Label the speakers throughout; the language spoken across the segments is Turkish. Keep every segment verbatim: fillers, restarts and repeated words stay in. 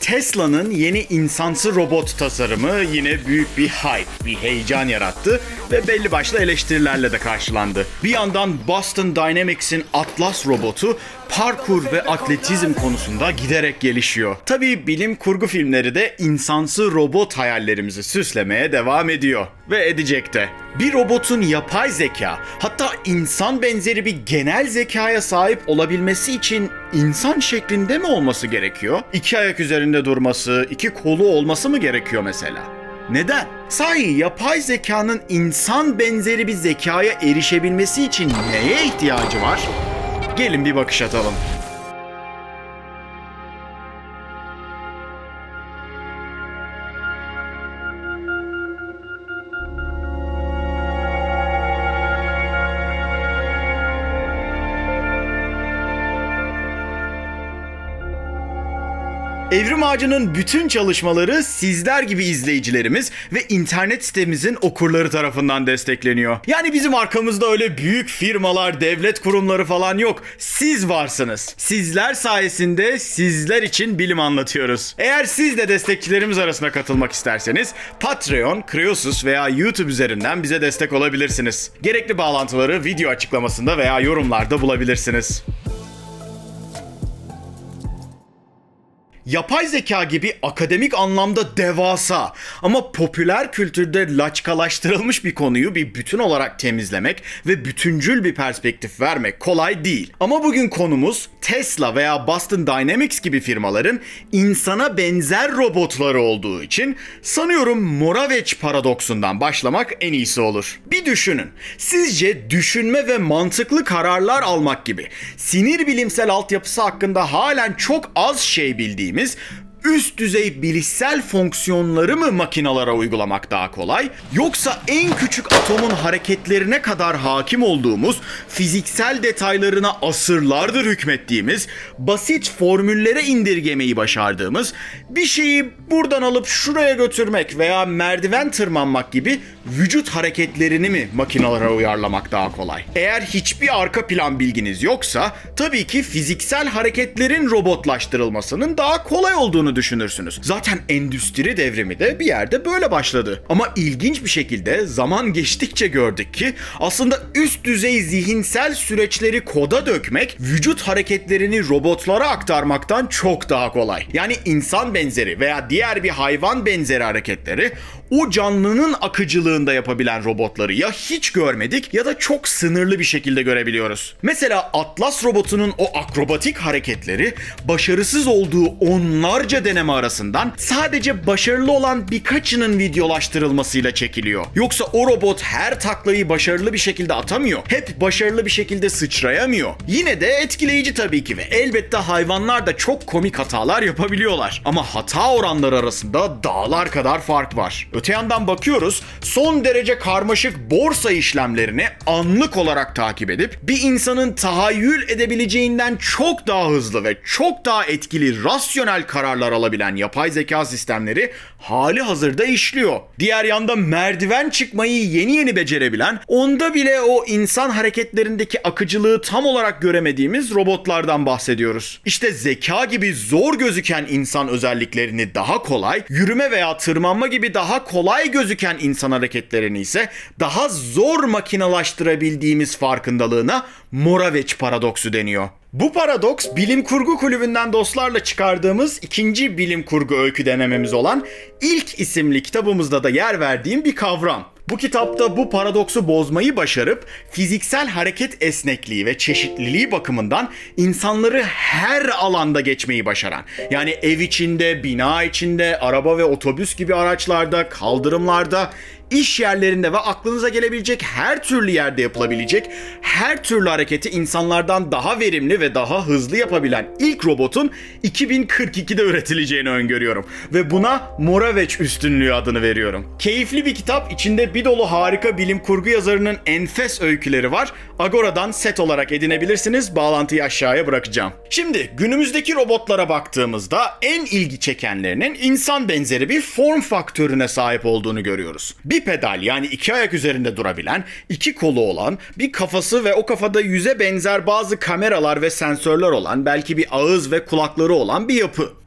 Speaker 1: Tesla'nın yeni insansı robot tasarımı yine büyük bir hype, bir heyecan yarattı ve belli başlı eleştirilerle de karşılandı. Bir yandan Boston Dynamics'in Atlas robotu parkur ve atletizm konusunda giderek gelişiyor. Tabii bilim kurgu filmleri de insansı robot hayallerimizi süslemeye devam ediyor ve edecek de. Bir robotun yapay zeka, hatta insan benzeri bir genel zekaya sahip olabilmesi için insan şeklinde mi olması gerekiyor? İki ayak üzerinde durması, iki kolu olması mı gerekiyor mesela? Neden? Sahi yapay zekanın insan benzeri bir zekaya erişebilmesi için neye ihtiyacı var? Gelin bir bakış atalım. Evrim Ağacı'nın bütün çalışmaları sizler gibi izleyicilerimiz ve internet sitemizin okurları tarafından destekleniyor. Yani bizim arkamızda öyle büyük firmalar, devlet kurumları falan yok. Siz varsınız. Sizler sayesinde sizler için bilim anlatıyoruz. Eğer siz de destekçilerimiz arasına katılmak isterseniz Patreon, Kreosus veya YouTube üzerinden bize destek olabilirsiniz. Gerekli bağlantıları video açıklamasında veya yorumlarda bulabilirsiniz. Yapay zeka gibi akademik anlamda devasa ama popüler kültürde laçkalaştırılmış bir konuyu bir bütün olarak temizlemek ve bütüncül bir perspektif vermek kolay değil. Ama bugün konumuz Tesla veya Boston Dynamics gibi firmaların insana benzer robotları olduğu için sanıyorum Moravec paradoksundan başlamak en iyisi olur. Bir düşünün. Sizce düşünme ve mantıklı kararlar almak gibi sinir bilimsel altyapısı hakkında halen çok az şey bildiğimiz üst düzey bilişsel fonksiyonları mı makinalara uygulamak daha kolay? Yoksa en küçük atomun hareketlerine kadar hakim olduğumuz, fiziksel detaylarına asırlardır hükmettiğimiz, basit formüllere indirgemeyi başardığımız, bir şeyi buradan alıp şuraya götürmek veya merdiven tırmanmak gibi vücut hareketlerini mi makinalara uyarlamak daha kolay? Eğer hiçbir arka plan bilginiz yoksa, tabii ki fiziksel hareketlerin robotlaştırılmasının daha kolay olduğunu düşünürsünüz. Zaten endüstri devrimi de bir yerde böyle başladı. Ama ilginç bir şekilde zaman geçtikçe gördük ki aslında üst düzey zihinsel süreçleri koda dökmek vücut hareketlerini robotlara aktarmaktan çok daha kolay. Yani insan benzeri veya diğer bir hayvan benzeri hareketleri o canlının akıcılığında yapabilen robotları ya hiç görmedik ya da çok sınırlı bir şekilde görebiliyoruz. Mesela Atlas robotunun o akrobatik hareketleri başarısız olduğu onlarca deneme arasından sadece başarılı olan birkaçının videolaştırılmasıyla çekiliyor. Yoksa o robot her taklayı başarılı bir şekilde atamıyor. Hep başarılı bir şekilde sıçrayamıyor. Yine de etkileyici tabii ki ve elbette hayvanlar da çok komik hatalar yapabiliyorlar. Ama hata oranları arasında dağlar kadar fark var. Öte yandan bakıyoruz, son derece karmaşık borsa işlemlerini anlık olarak takip edip bir insanın tahayyül edebileceğinden çok daha hızlı ve çok daha etkili rasyonel kararlar alabilen yapay zeka sistemleri hali hazırda işliyor. Diğer yanda merdiven çıkmayı yeni yeni becerebilen, onda bile o insan hareketlerindeki akıcılığı tam olarak göremediğimiz robotlardan bahsediyoruz. İşte zeka gibi zor gözüken insan özelliklerini daha kolay, yürüme veya tırmanma gibi daha kolay gözüken insan hareketlerini ise daha zor makinalaştırabildiğimiz farkındalığına Moravec paradoksu deniyor. Bu paradoks, Bilim Kurgu Kulübü'nden dostlarla çıkardığımız ikinci bilim kurgu öykü denememiz olan İlk isimli kitabımızda da yer verdiğim bir kavram. Bu kitapta bu paradoksu bozmayı başarıp fiziksel hareket esnekliği ve çeşitliliği bakımından insanları her alanda geçmeyi başaran, yani ev içinde, bina içinde, araba ve otobüs gibi araçlarda, kaldırımlarda, iş yerlerinde ve aklınıza gelebilecek her türlü yerde yapılabilecek her türlü hareketi insanlardan daha verimli ve daha hızlı yapabilen ilk robotun iki bin kırk ikide üretileceğini öngörüyorum. Ve buna Moravec üstünlüğü adını veriyorum. Keyifli bir kitap, içinde bir dolu harika bilim kurgu yazarının enfes öyküleri var. Agora'dan set olarak edinebilirsiniz. Bağlantıyı aşağıya bırakacağım. Şimdi günümüzdeki robotlara baktığımızda en ilgi çekenlerinin insan benzeri bir form faktörüne sahip olduğunu görüyoruz. Bipedal, yani iki ayak üzerinde durabilen, iki kolu olan, bir kafası ve o kafada yüze benzer bazı kameralar ve sensörler olan, belki bir ağız ve kulakları olan bir yapı.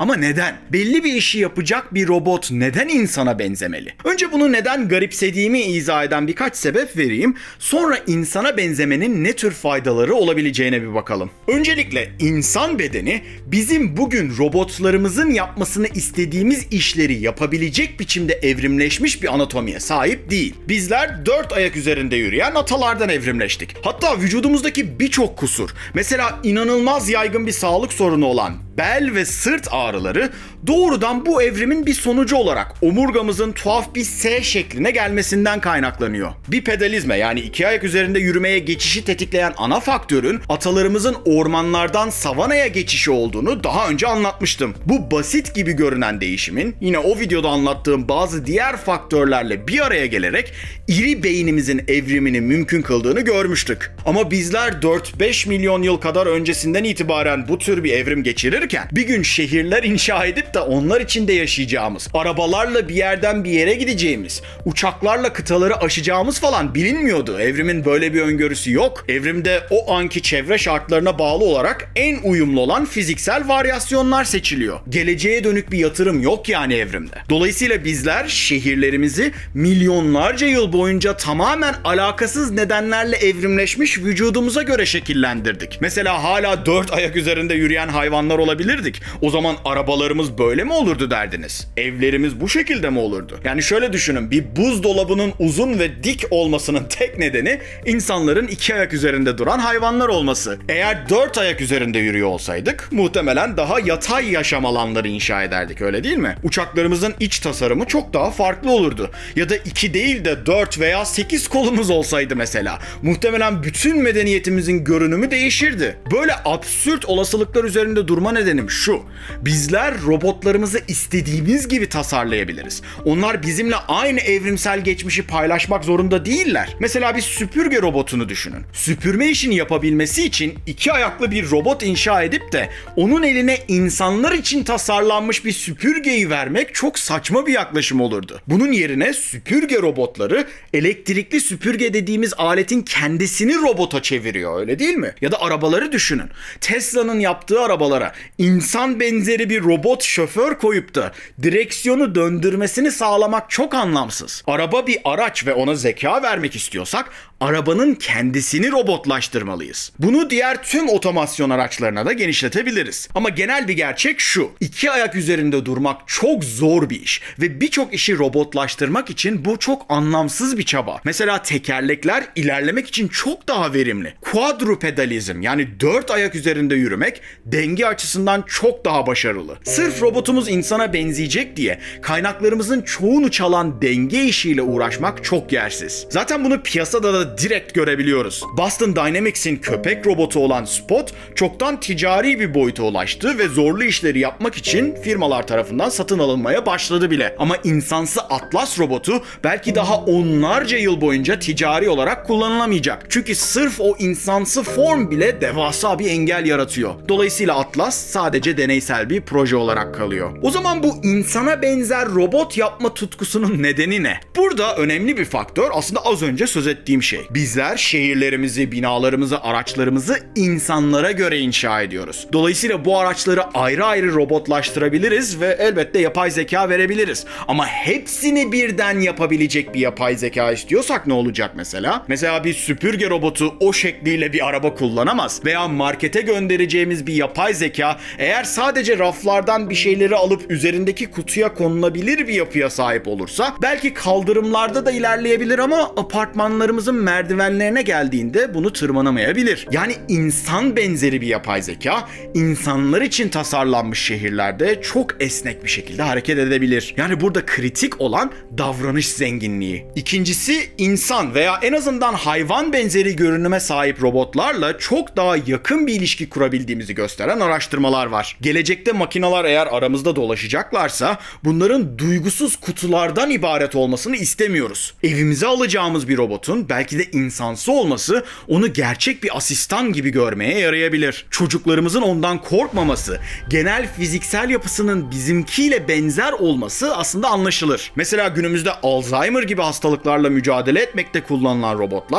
Speaker 1: Ama neden? Belli bir işi yapacak bir robot neden insana benzemeli? Önce bunu neden garipsediğimi izah eden birkaç sebep vereyim. Sonra insana benzemenin ne tür faydaları olabileceğine bir bakalım. Öncelikle insan bedeni bizim bugün robotlarımızın yapmasını istediğimiz işleri yapabilecek biçimde evrimleşmiş bir anatomiye sahip değil. Bizler dört ayak üzerinde yürüyen atalardan evrimleştik. Hatta vücudumuzdaki birçok kusur, mesela inanılmaz yaygın bir sağlık sorunu olan bel ve sırt ağrıları doğrudan bu evrimin bir sonucu olarak omurgamızın tuhaf bir S şekline gelmesinden kaynaklanıyor. Bipedalizme, yani iki ayak üzerinde yürümeye geçişi tetikleyen ana faktörün atalarımızın ormanlardan savanaya geçişi olduğunu daha önce anlatmıştım. Bu basit gibi görünen değişimin yine o videoda anlattığım bazı diğer faktörlerle bir araya gelerek iri beynimizin evrimini mümkün kıldığını görmüştük. Ama bizler dört beş milyon yıl kadar öncesinden itibaren bu tür bir evrim geçirirken bir gün şehirler inşa edip de onlar içinde yaşayacağımız, arabalarla bir yerden bir yere gideceğimiz, uçaklarla kıtaları aşacağımız falan bilinmiyordu. Evrimin böyle bir öngörüsü yok. Evrimde o anki çevre şartlarına bağlı olarak en uyumlu olan fiziksel varyasyonlar seçiliyor. Geleceğe dönük bir yatırım yok yani evrimde. Dolayısıyla bizler şehirlerimizi milyonlarca yıl boyunca tamamen alakasız nedenlerle evrimleşmiş vücudumuza göre şekillendirdik. Mesela hala dört ayak üzerinde yürüyen hayvanlar olabilirdik. O zaman arabalarımız böyle mi olurdu derdiniz? Evlerimiz bu şekilde mi olurdu? Yani şöyle düşünün, bir buzdolabının uzun ve dik olmasının tek nedeni insanların iki ayak üzerinde duran hayvanlar olması. Eğer dört ayak üzerinde yürüyor olsaydık muhtemelen daha yatay yaşam alanları inşa ederdik, öyle değil mi? Uçaklarımızın iç tasarımı çok daha farklı olurdu. Ya da iki değil de dört veya sekiz kolumuz olsaydı mesela, muhtemelen bütün medeniyetimizin görünümü değişirdi. Böyle absürt olasılıklar üzerinde durma nedenim şu: bizler robotlarımızı istediğimiz gibi tasarlayabiliriz. Onlar bizimle aynı evrimsel geçmişi paylaşmak zorunda değiller. Mesela bir süpürge robotunu düşünün. Süpürme işini yapabilmesi için iki ayaklı bir robot inşa edip de onun eline insanlar için tasarlanmış bir süpürgeyi vermek çok saçma bir yaklaşım olurdu. Bunun yerine süpürge robotları elektrikli süpürge dediğimiz aletin kendisini robota çeviriyor, öyle değil mi? Ya da arabaları düşünün. Tesla'nın yaptığı arabalara insan benzeri bir robot şoför koyup da direksiyonu döndürmesini sağlamak çok anlamsız. Araba bir araç ve ona zeka vermek istiyorsak arabanın kendisini robotlaştırmalıyız. Bunu diğer tüm otomasyon araçlarına da genişletebiliriz. Ama genel bir gerçek şu: İki ayak üzerinde durmak çok zor bir iş ve birçok işi robotlaştırmak için bu çok anlamsız bir çaba. Mesela tekerlekler ilerlemek için çok daha verimli. Quadrupedalizm, yani dört ayak üzerinde yürümek denge açısından çok daha başarılı. Sırf robotumuz insana benzeyecek diye kaynaklarımızın çoğunu çalan denge işiyle uğraşmak çok yersiz. Zaten bunu piyasada da direkt görebiliyoruz. Boston Dynamics'in köpek robotu olan Spot çoktan ticari bir boyuta ulaştı ve zorlu işleri yapmak için firmalar tarafından satın alınmaya başladı bile. Ama insansı Atlas robotu belki daha onlarca yıl boyunca ticari olarak kullanılamayacak. Çünkü sırf o insansı form bile devasa bir engel yaratıyor. Dolayısıyla Atlas sadece deneysel bir proje olarak kalıyor. O zaman bu insana benzer robot yapma tutkusunun nedeni ne? Burada önemli bir faktör aslında az önce söz ettiğim şey. Bizler şehirlerimizi, binalarımızı, araçlarımızı insanlara göre inşa ediyoruz. Dolayısıyla bu araçları ayrı ayrı robotlaştırabiliriz ve elbette yapay zeka verebiliriz. Ama hepsini birden yapabilecek bir yapay zeka istiyorsak ne olacak mesela? Mesela bir süpürge robotu o şekliyle bir araba kullanamaz. Veya markete göndereceğimiz bir yapay zeka eğer sadece raflardan bir şeyleri alıp üzerindeki kutuya konulabilir bir yapıya sahip olursa belki kaldırımlarda da ilerleyebilir ama apartmanlarımızın merdivenlerine geldiğinde bunu tırmanamayabilir. Yani insan benzeri bir yapay zeka insanlar için tasarlanmış şehirlerde çok esnek bir şekilde hareket edebilir. Yani burada kritik olan davranış zenginliği. İkincisi, insan veya en azından hayvan benzeri görünüme sahip robotlarla çok daha yakın bir ilişki kurabildiğimizi gösteren araştırmalar var. Gelecekte makineler eğer aramızda dolaşacaklarsa bunların duygusuz kutulardan ibaret olmasını istemiyoruz. Evimize alacağımız bir robotun belki de insansı olması onu gerçek bir asistan gibi görmeye yarayabilir. Çocuklarımızın ondan korkmaması, genel fiziksel yapısının bizimkiyle benzer olması aslında anlaşılır. Mesela günümüzde Alzheimer gibi hastalıklarla mücadele etmekte kullanılan robotlar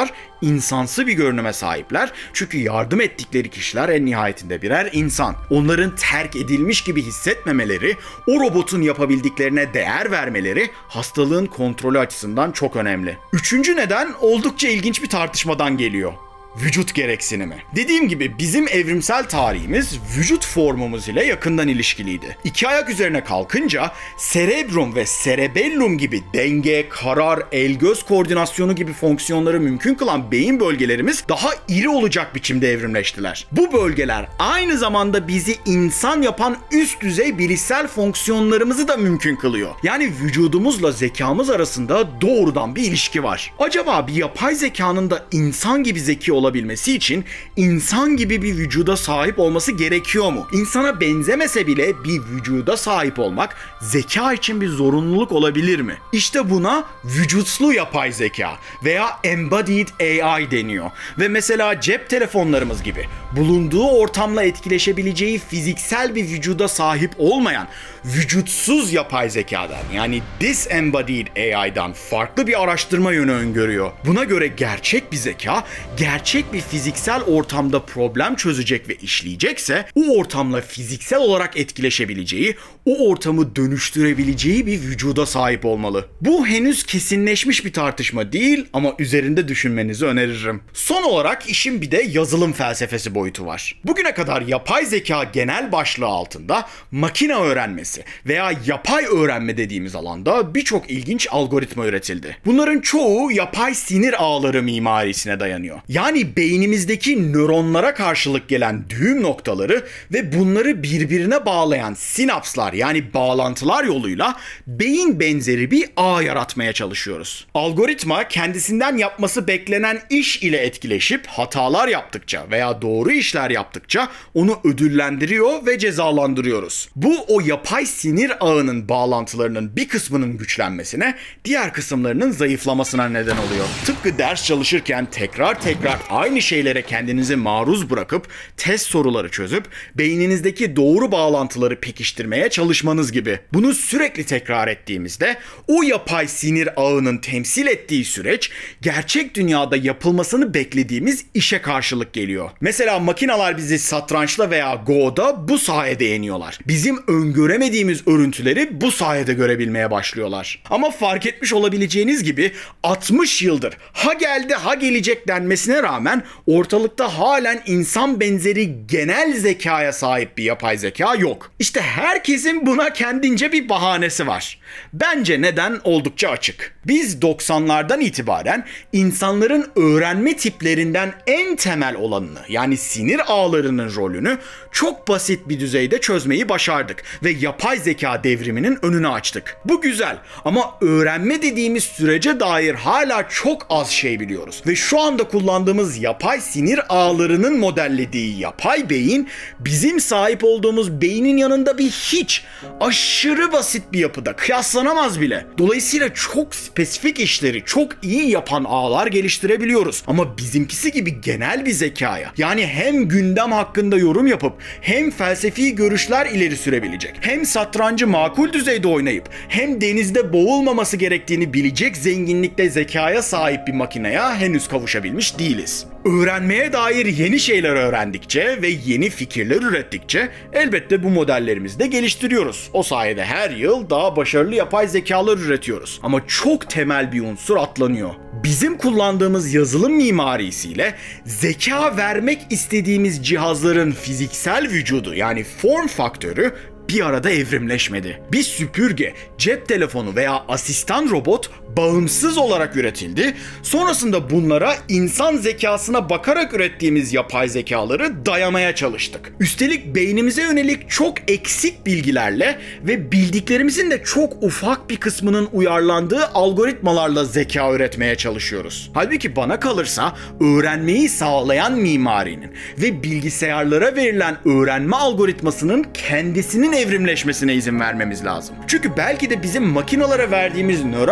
Speaker 1: insansı bir görünüme sahipler. Çünkü yardım ettikleri kişiler en nihayetinde birer insan. Onların terk edilmiş gibi hissetmemeleri, o robotun yapabildiklerine değer vermeleri hastalığın kontrolü açısından çok önemli. Üçüncü neden oldukça ilginç bir tartışmadan geliyor. Vücut gereksinimi. Dediğim gibi bizim evrimsel tarihimiz vücut formumuz ile yakından ilişkiliydi. İki ayak üzerine kalkınca cerebrum ve cerebellum gibi denge, karar, el-göz koordinasyonu gibi fonksiyonları mümkün kılan beyin bölgelerimiz daha iri olacak biçimde evrimleştiler. Bu bölgeler aynı zamanda bizi insan yapan üst düzey bilişsel fonksiyonlarımızı da mümkün kılıyor. Yani vücudumuzla zekamız arasında doğrudan bir ilişki var. Acaba bir yapay zekanın da insan gibi zeki olabilmesi için insan gibi bir vücuda sahip olması gerekiyor mu? İnsana benzemese bile bir vücuda sahip olmak zeka için bir zorunluluk olabilir mi? İşte buna vücutlu yapay zeka veya embodied A I deniyor. Ve mesela cep telefonlarımız gibi bulunduğu ortamla etkileşebileceği fiziksel bir vücuda sahip olmayan vücutsuz yapay zekadan yani disembodied A I'dan farklı bir araştırma yönü öngörüyor. Buna göre gerçek bir zeka, gerçek bir fiziksel ortamda problem çözecek ve işleyecekse o ortamla fiziksel olarak etkileşebileceği, o ortamı dönüştürebileceği bir vücuda sahip olmalı. Bu henüz kesinleşmiş bir tartışma değil ama üzerinde düşünmenizi öneririm. Son olarak işin bir de yazılım felsefesi boyutu var. Bugüne kadar yapay zeka genel başlığı altında makine öğrenmesi veya yapay öğrenme dediğimiz alanda birçok ilginç algoritma üretildi. Bunların çoğu yapay sinir ağları mimarisine dayanıyor. Yani beynimizdeki nöronlara karşılık gelen düğüm noktaları ve bunları birbirine bağlayan sinapslar yani bağlantılar yoluyla beyin benzeri bir ağ yaratmaya çalışıyoruz. Algoritma kendisinden yapması beklenen iş ile etkileşip hatalar yaptıkça veya doğru işler yaptıkça onu ödüllendiriyor ve cezalandırıyoruz. Bu o yapay sinir ağının bağlantılarının bir kısmının güçlenmesine, diğer kısımlarının zayıflamasına neden oluyor. Tıpkı ders çalışırken tekrar tekrar aynı şeylere kendinizi maruz bırakıp test soruları çözüp beyninizdeki doğru bağlantıları pekiştirmeye çalışmanız gibi. Bunu sürekli tekrar ettiğimizde o yapay sinir ağının temsil ettiği süreç gerçek dünyada yapılmasını beklediğimiz işe karşılık geliyor. Mesela makineler bizi satrançla veya Go'da bu sayede yeniyorlar. Bizim öngöremediğimiz örüntüleri bu sayede görebilmeye başlıyorlar. Ama fark etmiş olabileceğiniz gibi altmış yıldır ha geldi ha gelecek denmesine rağmen ortalıkta halen insan benzeri genel zekaya sahip bir yapay zeka yok. İşte herkesin buna kendince bir bahanesi var. Bence neden oldukça açık. Biz doksanlardan itibaren insanların öğrenme tiplerinden en temel olanını yani sinir ağlarının rolünü çok basit bir düzeyde çözmeyi başardık ve yapay zeka devriminin önünü açtık. Bu güzel ama öğrenme dediğimiz sürece dair hala çok az şey biliyoruz ve şu anda kullandığımız yapay sinir ağlarının modellediği yapay beyin bizim sahip olduğumuz beynin yanında bir hiç, aşırı basit bir yapıda, kıyaslanamaz bile. Dolayısıyla çok spesifik işleri çok iyi yapan ağlar geliştirebiliyoruz ama bizimkisi gibi genel bir zekaya yani hem gündem hakkında yorum yapıp hem felsefi görüşler ileri sürebilecek, hem satrancı makul düzeyde oynayıp hem denizde boğulmaması gerektiğini bilecek zenginlikte zekaya sahip bir makineye henüz kavuşabilmiş değiliz. Öğrenmeye dair yeni şeyler öğrendikçe ve yeni fikirler ürettikçe elbette bu modellerimizi de geliştiriyoruz. O sayede her yıl daha başarılı yapay zekalar üretiyoruz. Ama çok temel bir unsur atlanıyor. Bizim kullandığımız yazılım mimarisiyle zeka vermek istediğimiz cihazların fiziksel vücudu yani form faktörü bir arada evrimleşmedi. Bir süpürge, cep telefonu veya asistan robot bağımsız olarak üretildi. Sonrasında bunlara insan zekasına bakarak ürettiğimiz yapay zekaları dayamaya çalıştık. Üstelik beynimize yönelik çok eksik bilgilerle ve bildiklerimizin de çok ufak bir kısmının uyarlandığı algoritmalarla zeka üretmeye çalışıyoruz. Halbuki bana kalırsa öğrenmeyi sağlayan mimarinin ve bilgisayarlara verilen öğrenme algoritmasının kendisinin evrimleşmesine izin vermemiz lazım. Çünkü belki de bizim makinalara verdiğimiz nöral ağlar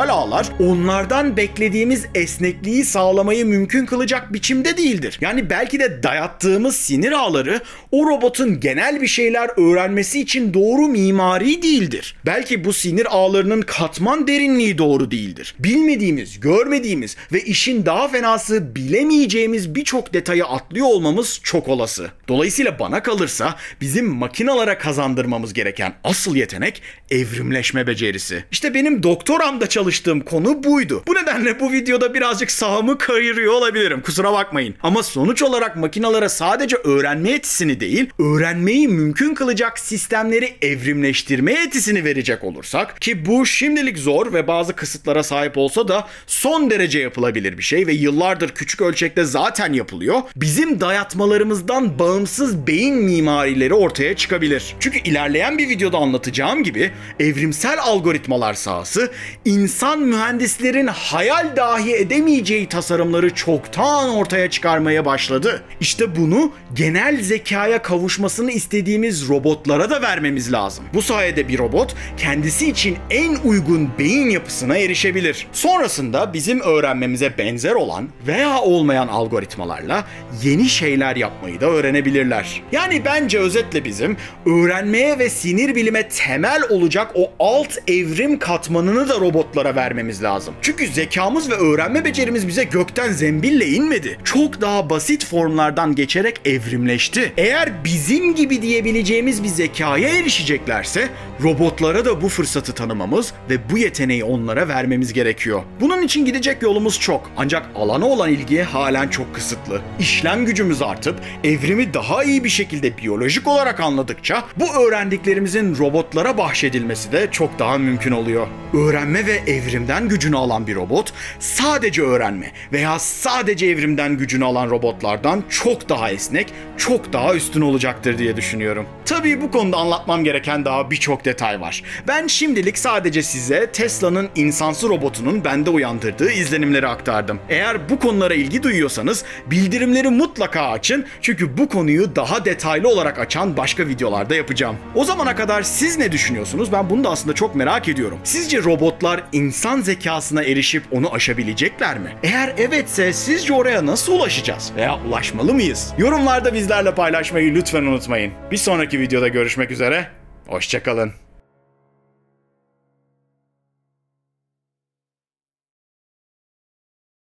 Speaker 1: onlardan beklediğimiz esnekliği sağlamayı mümkün kılacak biçimde değildir. Yani belki de dayattığımız sinir ağları o robotun genel bir şeyler öğrenmesi için doğru mimari değildir. Belki bu sinir ağlarının katman derinliği doğru değildir. Bilmediğimiz, görmediğimiz ve işin daha fenası bilemeyeceğimiz birçok detayı atlıyor olmamız çok olası. Dolayısıyla bana kalırsa bizim makinalara kazandırmamız gereken asıl yetenek evrimleşme becerisi. İşte benim doktoramda çalıştığım konu buydu. Bu nedenle bu videoda birazcık sahamı kayırıyor olabilirim. Kusura bakmayın. Ama sonuç olarak makinalara sadece öğrenme yetisini değil, öğrenmeyi mümkün kılacak sistemleri evrimleştirme yetisini verecek olursak, ki bu şimdilik zor ve bazı kısıtlara sahip olsa da son derece yapılabilir bir şey ve yıllardır küçük ölçekte zaten yapılıyor. Bizim dayatmalarımızdan bağımsız beyin mimarileri ortaya çıkabilir. Çünkü ilerleyen bir videoda anlatacağım gibi evrimsel algoritmalar sahası insan mühendislerin hayal dahi edemeyeceği tasarımları çoktan ortaya çıkarmaya başladı. İşte bunu genel zekaya kavuşmasını istediğimiz robotlara da vermemiz lazım. Bu sayede bir robot kendisi için en uygun beyin yapısına erişebilir. Sonrasında bizim öğrenmemize benzer olan veya olmayan algoritmalarla yeni şeyler yapmayı da öğrenebilirler. Yani bence özetle bizim öğrenmeye ve sinir bilime temel olacak o alt evrim katmanını da robotlara vermemiz lazım. Çünkü zekamız ve öğrenme becerimiz bize gökten zembille inmedi. Çok daha basit formlardan geçerek evrimleşti. Eğer bizim gibi diyebileceğimiz bir zekaya erişeceklerse robotlara da bu fırsatı tanımamız ve bu yeteneği onlara vermemiz gerekiyor. Bunun için gidecek yolumuz çok. Ancak alana olan ilgi halen çok kısıtlı. İşlem gücümüz artıp evrimi daha iyi bir şekilde biyolojik olarak anladıkça bu öğrendiklerimizin robotlara bahşedilmesi de çok daha mümkün oluyor. Öğrenme ve evrimden gücünü alan bir robot sadece öğrenme veya sadece evrimden gücünü alan robotlardan çok daha esnek, çok daha üstün olacaktır diye düşünüyorum. Tabii bu konuda anlatmam gereken daha birçok detay var. Ben şimdilik sadece size Tesla'nın insansı robotunun bende uyandırdığı izlenimleri aktardım. Eğer bu konulara ilgi duyuyorsanız bildirimleri mutlaka açın, çünkü bu konuyu daha detaylı olarak açan başka videolarda yapacağım. O zamana kadar siz ne düşünüyorsunuz? Ben bunu da aslında çok merak ediyorum. Sizce robotlar insan zekasına erişip onu aşabilecekler mi? Eğer evetse sizce oraya nasıl ulaşacağız? Veya ulaşmalı mıyız? Yorumlarda bizlerle paylaşmayı lütfen unutmayın. Bir sonraki videoda görüşmek üzere. Hoşça kalın.